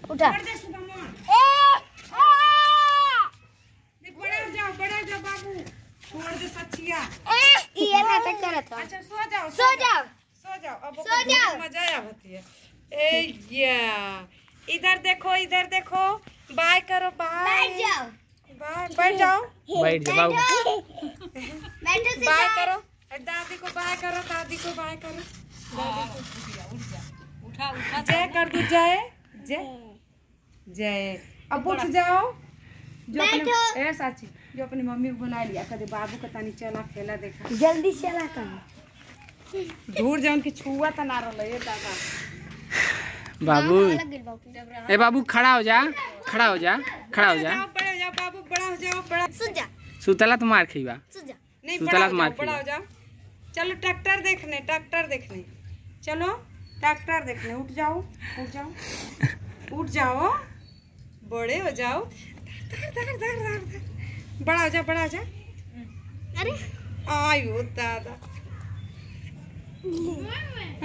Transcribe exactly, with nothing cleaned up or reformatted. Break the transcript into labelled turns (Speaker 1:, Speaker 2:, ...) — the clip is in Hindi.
Speaker 1: उठा।
Speaker 2: बड़ा जाओ बड़ा जाओ बाबू, छोड़ दे सचिया।
Speaker 1: ये नाटक करत हो।
Speaker 2: अच्छा सो जाओ
Speaker 1: सो जाओ
Speaker 2: सो जाओ। अब
Speaker 1: सो जाओ।
Speaker 2: मजा आती है। ए या इधर देखो इधर देखो, बाय करो बाय।
Speaker 1: बैठ जाओ
Speaker 2: बाय बैठ जाओ
Speaker 3: बैठ जाओ बाबू।
Speaker 1: बैठो
Speaker 2: बाय करो, दादी को बाय करो, दादी को बाय करो।
Speaker 4: उठा उठा
Speaker 2: जय कर दो, जय जय जय। अब उठ जाओ। जो अपने ए साची जो अपनी मम्मी को बुला लिया, कदे बाबू का तानी चला खेला देखा।
Speaker 1: जल्दी चला कर।
Speaker 2: दूर जाऊन की छुआ त ना रहल ये दादा।
Speaker 3: बाबू ए बाबू खड़ा हो जा, खड़ा हो जा, खड़ा हो जा।
Speaker 2: बड़ा हो जाओ बाबू, बड़ा हो जाओ, बड़ा
Speaker 1: सुन जा
Speaker 3: सुतला तो मार खइबा।
Speaker 1: सुन जा।
Speaker 2: नहीं
Speaker 3: सुतला
Speaker 2: बड़ा
Speaker 3: तो
Speaker 2: हो
Speaker 3: मार
Speaker 2: जाओ, बड़ा हो जाओ। चलो ट्रैक्टर देखने, ट्रैक्टर देखने चलो, ट्रैक्टर देखने। उठ जाओ उठ जाओ उठ जाओ, बड़े हो जाओ। धर धर धर धर धर। बड़ा हो जा बड़ा हो जा।
Speaker 1: अरे
Speaker 2: आयो दादा।